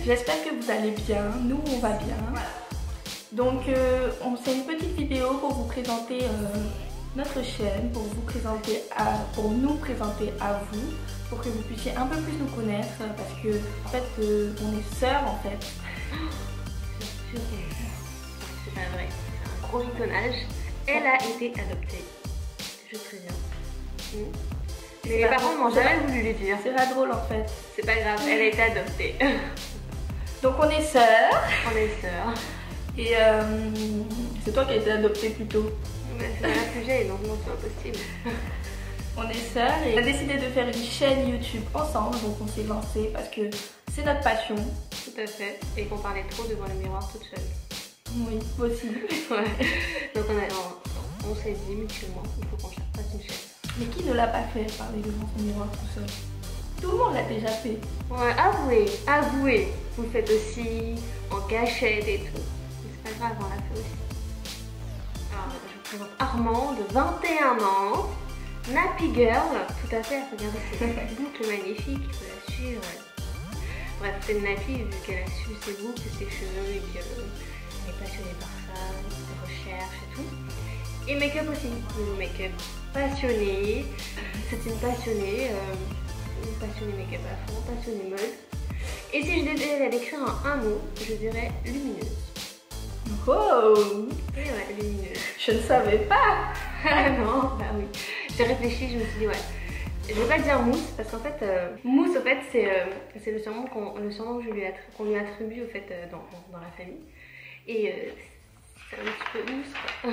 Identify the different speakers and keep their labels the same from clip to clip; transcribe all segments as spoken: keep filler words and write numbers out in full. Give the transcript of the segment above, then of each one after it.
Speaker 1: J'espère que vous allez bien, nous on va bien.
Speaker 2: Voilà.
Speaker 1: Donc euh, on fait une petite vidéo pour vous présenter euh, notre chaîne, pour vous présenter à, pour nous présenter à vous, pour que vous puissiez un peu plus nous connaître, parce que en fait euh, on est sœurs en fait.
Speaker 2: C'est pas vrai, c'est un gros bitonnage. Elle a été adoptée, je préviens. Mmh. Mais mes parents m'ont jamais voulu lui dire.
Speaker 1: C'est pas drôle en fait.
Speaker 2: C'est pas grave, elle a été adoptée.
Speaker 1: Donc on est sœurs.
Speaker 2: On est sœurs.
Speaker 1: Et euh, c'est toi qui as été adoptée plutôt.
Speaker 2: Mais c'est la plus vieille, donc non, c'est impossible.
Speaker 1: On est sœurs et on a décidé de faire une chaîne YouTube ensemble, donc on s'est lancé parce que c'est notre passion.
Speaker 2: Tout à fait. Et qu'on parlait trop devant le miroir toute seule.
Speaker 1: Oui, possible.
Speaker 2: Ouais. Donc on, a, on, on s'est dit mutuellement qu'il faut qu'on fasse une chaîne.
Speaker 1: Mais qui ne l'a pas fait parler devant son miroir tout seul? Tout le monde l'a déjà fait.
Speaker 2: Ouais, avouez, avouez. Vous le faites aussi en cachette et tout. C'est pas grave, on l'a fait aussi. Alors, je vous présente Armand de vingt et un ans. Nappy Girl, tout à fait, regardez cette boucle magnifique, il faut la suivre. Bref, c'est une nappy vu qu'elle a su ses boucles, ses cheveux et qu'elle est passionnée par ça, ses recherches et tout. Et make-up aussi, une make-up passionnée, c'est une passionnée, euh, une passionnée make-up à fond, passionnée mode. Et si je devais la décrire en un mot, je dirais lumineuse.
Speaker 1: Oh!
Speaker 2: Et ouais, lumineuse.
Speaker 1: Je ne savais pas!
Speaker 2: Ah non, bah oui. J'ai réfléchi, je me suis dit ouais. Je vais pas dire mousse parce qu'en fait, euh, mousse au fait c'est euh, le surnom qu'on le surnom que je lui qu'on lui attribue au fait euh, dans, dans, dans la famille. Et euh, c'est un petit peu mousse quoi.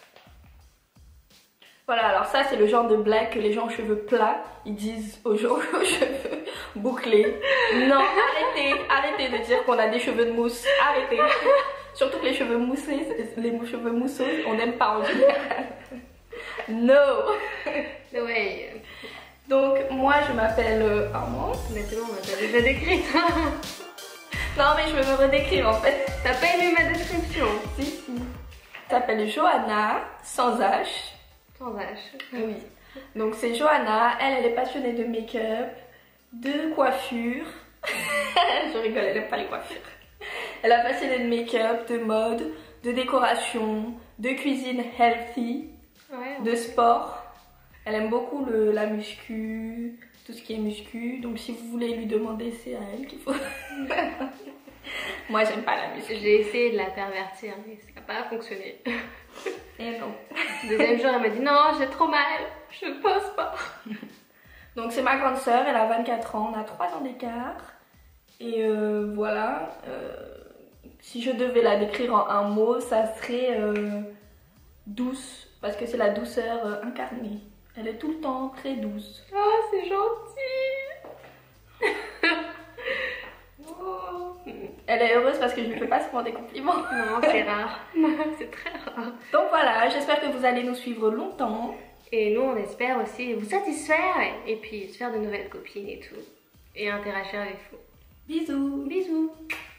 Speaker 1: Voilà, alors ça c'est le genre de blague que les gens aux cheveux plats, ils disent aux gens aux cheveux bouclés. Non, arrêtez, arrêtez de dire qu'on a des cheveux de mousse, arrêtez. Surtout que les cheveux moussés, les cheveux mousseux, on n'aime pas en général. No.
Speaker 2: Ouais.
Speaker 1: Donc moi je m'appelle euh, Armand.
Speaker 2: Maintenant on t'a déjà décrite.
Speaker 1: Non mais je veux me redécrire en fait.
Speaker 2: T'as pas aimé ma description?
Speaker 1: Si si. T'appelles Johanna, sans H.
Speaker 2: Sans H.
Speaker 1: Oui. Donc c'est Johanna, elle, elle est passionnée de make-up, de coiffure. Je rigole, elle n'aime pas les coiffures. Elle est passionnée de make-up, de mode, de décoration, de cuisine healthy,
Speaker 2: ouais,
Speaker 1: de sport. Elle aime beaucoup le, la muscu, tout ce qui est muscu. Donc si vous voulez lui demander, c'est à elle qu'il faut. Moi j'aime pas la muscu.
Speaker 2: J'ai essayé de la pervertir, mais ça n'a pas fonctionné.
Speaker 1: Et non.
Speaker 2: Deuxième jour, elle m'a dit non, j'ai trop mal, je pose pas.
Speaker 1: Donc c'est ma grande sœur, elle a vingt-quatre ans, on a trois ans d'écart. Et euh, voilà, euh, si je devais la décrire en un mot, ça serait euh, douce, parce que c'est la douceur euh, incarnée. Elle est tout le temps très douce.
Speaker 2: Oh, c'est gentil.
Speaker 1: Oh. Elle est heureuse parce que je ne lui fais pas souvent des compliments.
Speaker 2: Non, c'est rare. C'est très rare.
Speaker 1: Donc voilà, j'espère que vous allez nous suivre longtemps.
Speaker 2: Et nous, on espère aussi vous satisfaire et puis se faire de nouvelles copines et tout. Et interagir avec vous.
Speaker 1: Bisous.
Speaker 2: Bisous.